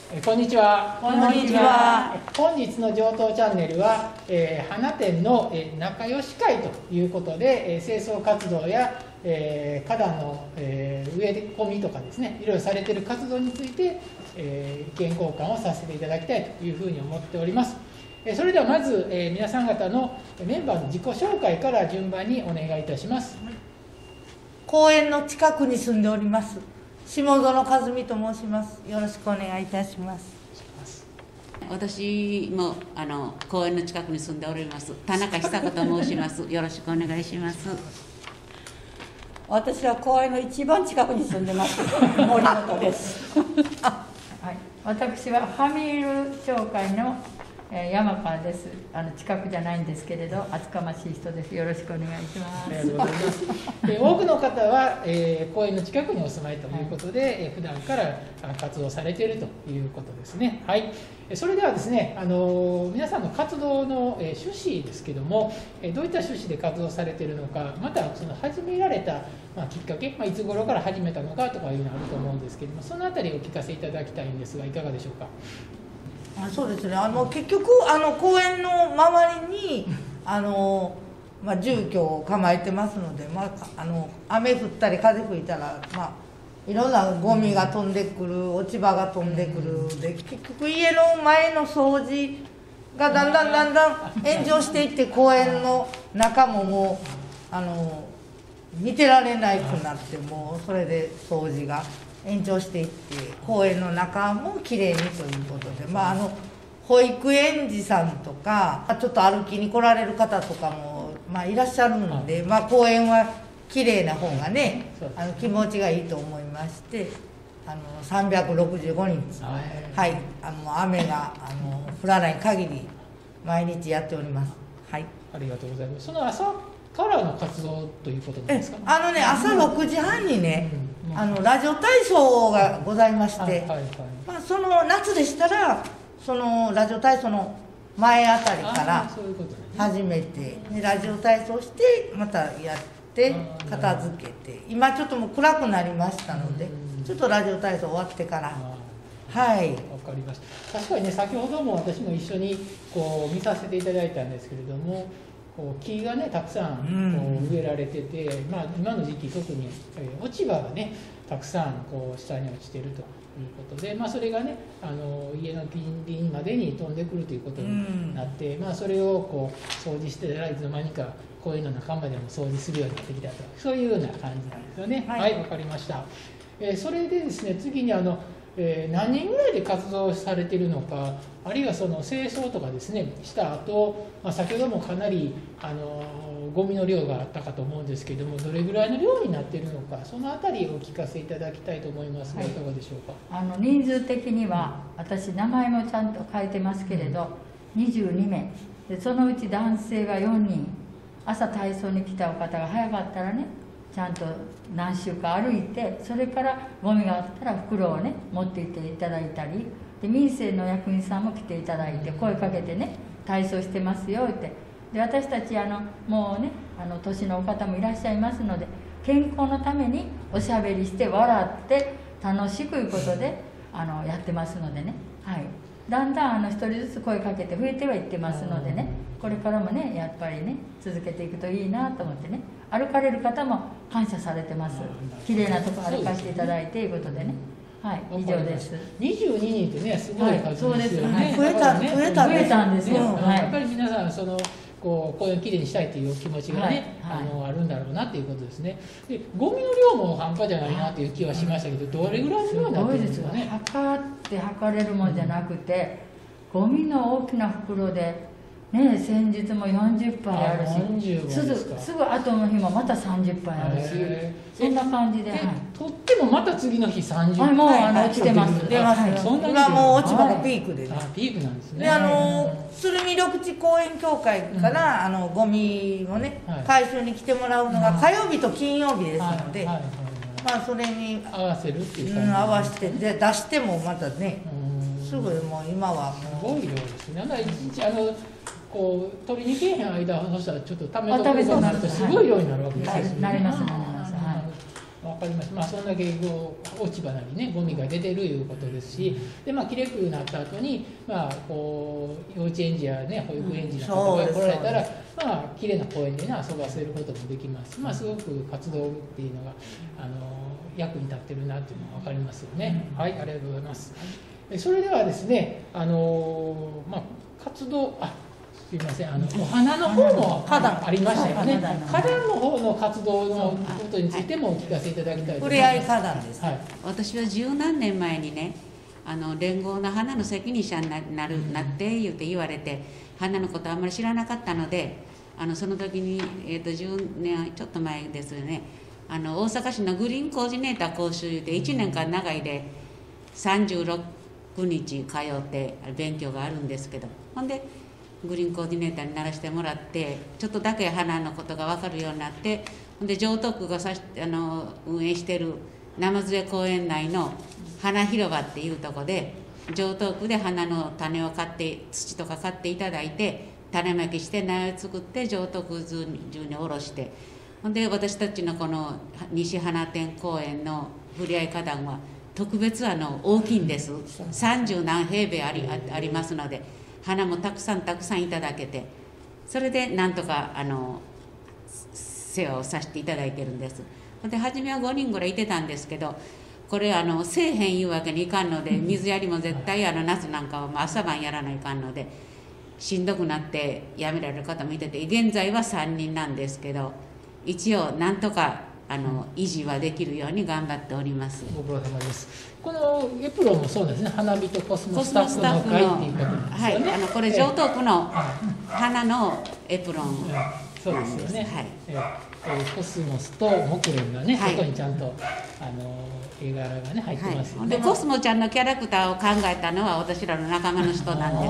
こんにちは。 こんにちは。 本日の上等チャンネルは、花店の仲良し会ということで、清掃活動や、花壇の、植え込みとかですね、いろいろされている活動について、意見交換をさせていただきたいというふうに思っております。それではまず、皆さん方のメンバーの自己紹介から順番にお願いいたします。 公園の近くに住んでおります下園和美と申します。よろしくお願いいたします。 私も公園の近くに住んでおります田中久子と申します。よろしくお願いします。 私は公園の一番近くに住んでます森本です。 はい、私はファミール協会の山川です。近くじゃないんですけれど、厚かましい人です。よろしくお願いします。 ありがとうございます。多くの方は、公園の近くにお住まいということで、普段から活動されているということですね。はい。それではですね、皆さんの活動の趣旨ですけども、どういった趣旨で活動されているのか、またその始められたきっかけ、いつ頃から始めたのかとかいうのがあると思うんですけども、そのあたりをお聞かせいただきたいんですが、いかがでしょうか。 そうですね、結局公園の周りに住居を構えてますので、雨降ったり風吹いたら、いろんなゴミが飛んでくる、落ち葉が飛んでくるで、結局家の前の掃除がだんだん炎上していって、公園の中ももう見てられなくなって、もうそれで掃除が延長していって、公園の中もきれいにということで、保育園児さんとかちょっと歩きに来られる方とかも、いらっしゃるので、公園はきれいな方がね、気持ちがいいと思いまして、365日、はい、雨が降らない限り毎日やっております。はい、 ありがとうございます。その朝からの活動ということなんですか。 朝6時半にね、ラジオ体操がございまして、その夏でしたらそのラジオ体操の前あたりから始めて、ラジオ体操してまたやって片付けて、今ちょっともう暗くなりましたので、ちょっとラジオ体操終わってから。はい、 わかりました。確かにね、先ほども私も一緒に見させていただいたんですけれども、木がねたくさん植えられてて、今の時期特に落ち葉がねたくさん下に落ちているということで、それがね家の近隣までに飛んでくるということになって、それを掃除していつの間にか公園の仲間でも掃除するようになってきたと、そういうような感じなんですよね。はい、わかりました。それでですね、次に何人ぐらいで活動されているのか、あるいはその清掃とかですねした後、先ほどもかなりゴミの量があったかと思うんですけれども、どれぐらいの量になっているのか、そのあたりをお聞かせいただきたいと思いますが、いかがでしょうか。 人数的には私名前もちゃんと書いてますけれど、22名で、そのうち男性が4人、朝体操に来たお方が早かったらね、ちゃんと何周か歩いて、それからゴミがあったら袋をね持っていっていただいたりで、民生の役員さんも来ていただいて声かけてね、体操してますよって。で、私たちもうね年のお方もいらっしゃいますので、健康のためにおしゃべりして笑って楽しくいうことでやってますのでね、はい、だんだん一人ずつ声かけて増えてはいってますのでね、これからもねやっぱりね続けていくといいなと思ってね、歩かれる方も感謝されてます。綺麗なとこ歩かせていただいてということでね。はい、以上です。 22人ってね、すごい数ですよね。 増えたんですよ。 やっぱり皆さん公園をきれいにしたいという気持ちがね、あるんだろうなということですね。で、ゴミの量も半端じゃないなという気はしましたけど、どれぐらいの量になってるんですかね。 測れるもんじゃなくて、ゴミの大きな袋で。ね、先日も40杯あるし、すぐ後の日もまた30杯あるし、そんな感じで、 取ってもまた次の日30杯、 もう落ちてます。 今もう落ち葉がピークで、 ピークなんですね。 で、鶴見緑地公園協会からゴミをね回収に来てもらうのが火曜日と金曜日ですので、それに合わせるっていう感じ、 合わせてで出してもまたね、すぐもう今はもうすごい量ですね。一日取りに行けへん間、そしたらちょっとためとくことになるとすごい量になるわけですよね。 なります。 わ分かります、そんだけ落ち葉なりねゴミが出てるいうことですし、できれくなった後にこう幼稚園児やね保育園児の方が来られたらきれいな公園でね遊ばせることもできます。すごく活動っていうのが役に立ってるなっていうのが分かりますよね。はい、ありがとうございます。それではですね、活動すいません、お花の方もありましたよね。花壇の方の活動のことについてもお聞かせいただきたいと思います。 ふれあい花壇です、 はい、私は十何年前にね連合の花の責任者になって言われて、花のことあんまり知らなかったので、その時に、10年ちょっと前ですよね、大阪市のグリーンコーディネーター講習で1年間長いで36日通って勉強があるんですけど、ほんでグリーンコーディネーターにならせてもらって、ちょっとだけ花のことが分かるようになって、ほんで城東区が運営している生連公園内の花広場っていうとこで、城東区で花の種を買って、土とか買っていただいて種まきして苗を作って城東区中に下ろして、ほんで私たちのこの西花店公園のふれあい花壇は特別大きいんです。30何平米ありますので、花もたくさんいただけて、それでなんとか世話をさせていただいてるんです。で初めは5人ぐらいいてたんですけど、これせえへんいうわけにいかんので、水やりも絶対夏なんかは朝晩やらないかんのでしんどくなって辞められる方もいてて、現在は3人なんですけど、一応なんとか維持はできるように頑張っております。 ご苦労様です。このエプロンもそうですね、花火とコスモスタッフの会っていうことなんですよね。 はい、これ城東区の花のエプロン、 そうですよね。 はい、 コスモスと木蓮がね、そこにちゃんと絵柄がね入ってますよね。 でコスモちゃんのキャラクターを考えたのは私らの仲間の人なんです。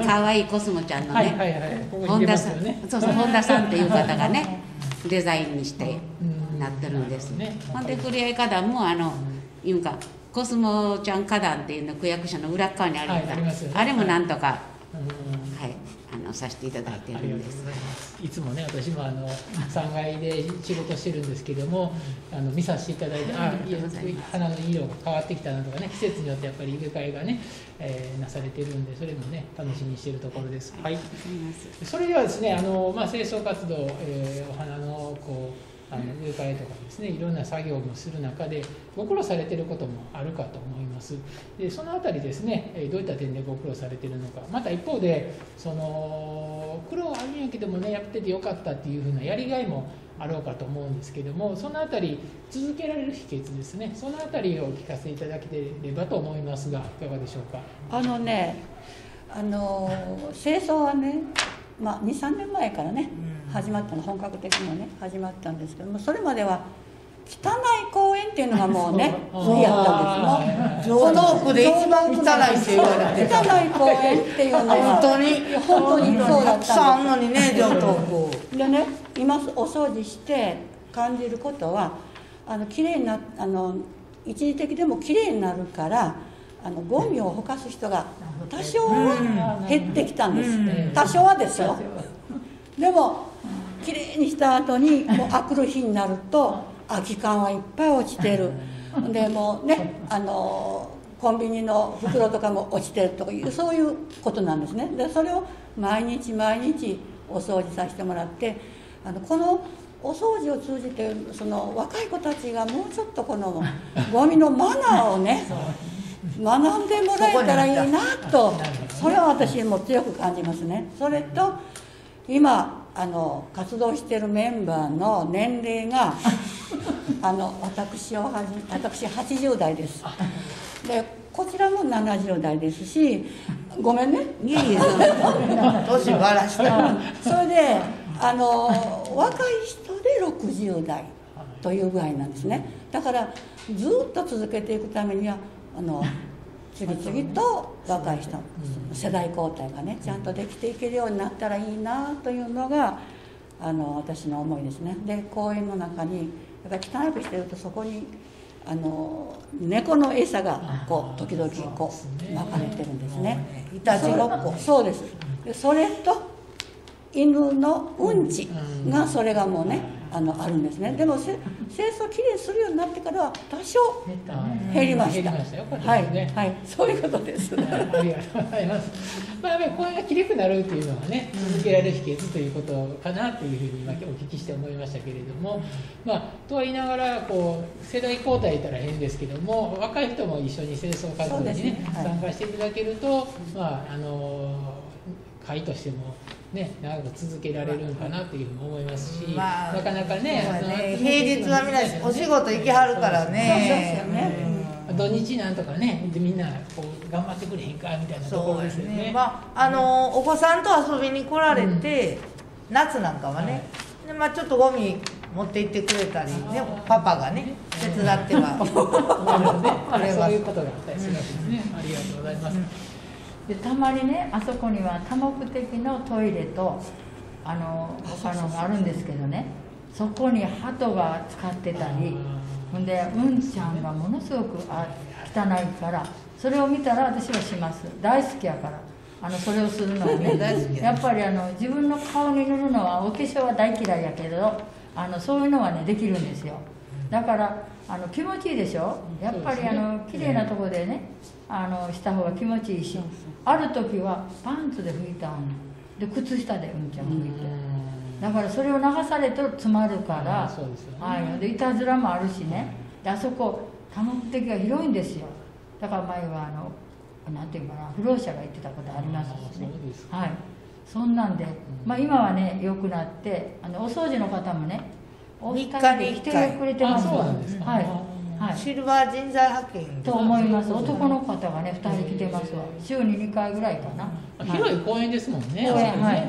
可愛いコスモちゃんのね、本田さん、そうそう本田さんっていう方がねデザインにしてなってるんですね。ほんでふれあい花壇もいうかコスモちゃん花壇っていうの区役所の裏側にあるんです、あれもなんとか、させていただいてるんです。 いつもね、私も3階で仕事してるんですけども、見させていただいて、花の色が変わってきたなとかね、季節によってやっぱり入れ替えがね、なされてるんで、それもね楽しみにしているところです。はい。それではですね、清掃活動、お花の植え替えとかですね、いろんな作業もする中でご苦労されていることもあるかと思います。でそのあたりですね、どういった点でご苦労されているのか、また一方で苦労あるんやけどもね、やっててよかったっていうふうなやりがいもあろうかと思うんですけども、そのあたり続けられる秘訣ですね、そのあたりをお聞かせいただければと思いますが、いかがでしょうか。 清掃はね、2、3年前からね、始まったの、本格的にね始まったんですけども、それまでは汚い公園っていうのがもうね売りやったんです。 城東区で一番汚いって言われてた。 汚い公園っていうのは本当にそうだったんです。 たくさんあんのにね、城東区でね、今お掃除して感じることは、きれいな一時的でもきれいになるから、ゴミをほかす人が多少は減ってきたんです。多少はですよ。でもきれいにした後にもうあくる日になると空き缶はいっぱい落ちてる。でもうね、コンビニの袋とかも落ちてるとかいう、そういうことなんですね。でそれを毎日お掃除させてもらって、このお掃除を通じて若い子たちがもうちょっとこのゴミのマナーをね学んでもらえたらいいなと、それは私も強く感じますね。それと今活動しているメンバーの年齢が私80代です。でこちらも70代ですし、ごめんね、 年ばらしたそれで若い人で60代という具合なんですね。だからずっと続けていくためには次々と若い人、世代交代がねちゃんとできていけるようになったらいいなというのが私の思いですね。で公園の中にやっぱり汚くしてると、そこに猫の餌が時々巻かれてるんですね。 いたちごっこ。 そうです。それと犬のうんちが、それがもうねあるんですね。でも清掃きれいにするようになってからは多少減りました。はいはい、そういうことです。 ありがとうございます。まあこれがきれくなるっていうのはね、続けられる秘訣ということかなというふうに今お聞きして思いましたけれども、とは言いながら世代交代言ったら変ですけども、若い人も一緒に清掃活動にね参加していただけると、会としてもね、長く続けられるんかなというふうに思いますし、なかなかね、 平日はみんなお仕事行きはるからね、 土日なんとかね、みんな頑張ってくれへんかみたいなところですよね。 お子さんと遊びに来られて、夏なんかはね、でちょっとゴミ持って行ってくれたりね、パパがね手伝ってはそういうことがあったりするわけですね。ありがとうございます。 でたまにね、あそこには多目的のトイレと他のがあるんですけどね、そこに鳩が使ってたり、ほんでうんちゃんがものすごく汚いから、それを見たら私はします。大好きやからそれをするのはねやっぱり自分の顔に塗るのは、お化粧は大嫌いやけどそういうのはねできるんですよ。だから気持ちいいでしょ。やっぱり綺麗なところでねした方が気持ちいいし、ある時はパンツで拭いたので、靴下でうんちゃん拭いて、だからそれを流されると詰まるから、でいたずらもあるしね、であそこ多目的が広いんですよ。だから前はなんていうかな、不老者が言ってたことありますしね。はい、そんなんで、今はね良くなって、お掃除の方もねお二人で来てくれてます。はい、 シルバー人材派遣と思います。男の方がね2人来てますわ。週に2回ぐらいかな。 広い公園ですもんね。 公園、はい。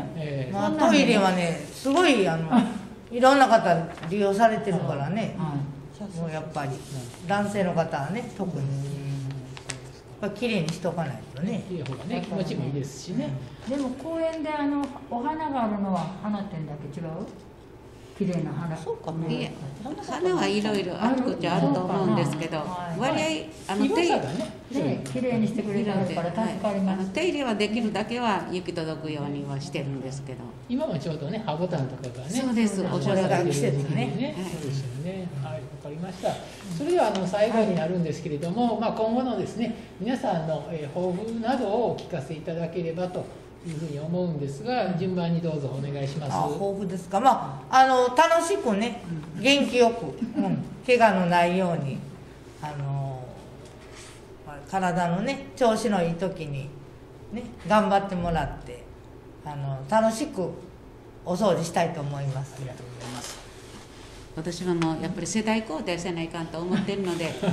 トイレはねすごいいろんな方利用されてるからね。もうやっぱり男性の方はね特に綺麗にしとかないとね。 綺麗方がね気持ちもいいですしね。 でも公園でお花があるのは花店だけ違う？綺麗な花。 そうかね。 いや、花はいろいろあるっちゃあると思うんですけど、割合綺麗にしてくれるから助かります。 手入れはできるだけは行き届くようにはしてるんですけど。 今もちょうどね、葉ボタンとかがね、 そうです。 おっしゃられてる時期ね。そうですよね。はい、わかりました。それでは最後になるんですけれども、今後のですね、皆さんの抱負などをお聞かせいただければというふうに思うんですが、順番にどうぞお願いします。 抱負ですか。楽しくね、元気よく、怪我のないように体のね調子のいい時にね頑張ってもらって楽しくお掃除したいと思います。 ありがとうございます。 私はもうやっぱり世代交代せないかんと思ってるので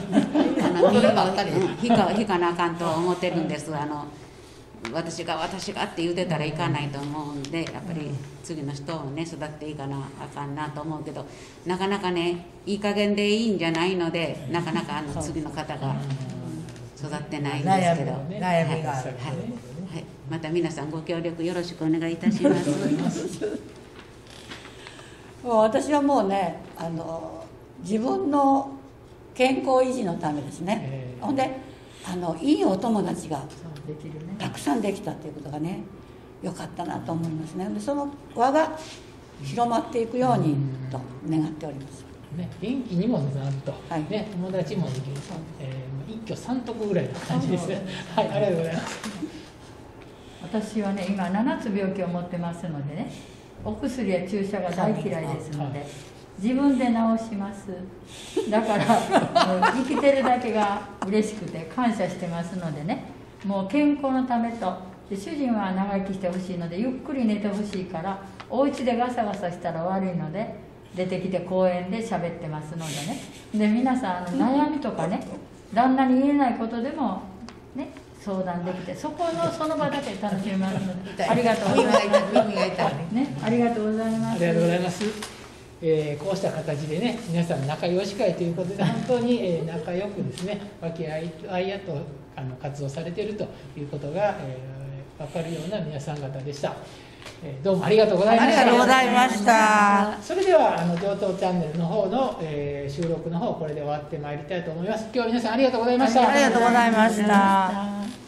引かなあかんと思ってるんです。私がって言うてたらいかないと思うんで、やっぱり次の人をね育っていかなあかんなと思うけど、なかなかねいい加減でいいんじゃないので、なかなか次の方が育ってないんですけど、 悩みがある。 また皆さんご協力よろしくお願いいたします。 私はもうね自分の健康維持のためですね。ほんでいいお友達がたくさんできたということがね良かったなと思いますね。でその輪が広まっていくようにと願っております。 元気にもなると、友達もできる、一挙三得ぐらいの感じですね。はい、ありがとうございます。 私はね今7つ病気を持ってますのでね、お薬や注射が大嫌いですので、自分で治します。だから生きてるだけが嬉しくて感謝してますのでね、もう健康のためと、で主人は長生きしてほしいのでゆっくり寝てほしいから、お家でガサガサしたら悪いので出てきて公園で喋ってますのでね。で皆さん悩みとかね、旦那に言えないことでもね相談できて、その場だけ楽しめますので、ありがとうございます。ありがとうございます。 ありがとうございます。こうした形でね、皆さん仲良し会ということで本当に仲良くですね、和気あいあと活動されているということが分かるような皆さん方でした。どうもありがとうございました。 ありがとうございました。 それでは上等チャンネルの方の、収録の方これで終わってまいりたいと思います。今日は皆さんありがとうございました。 ありがとうございました。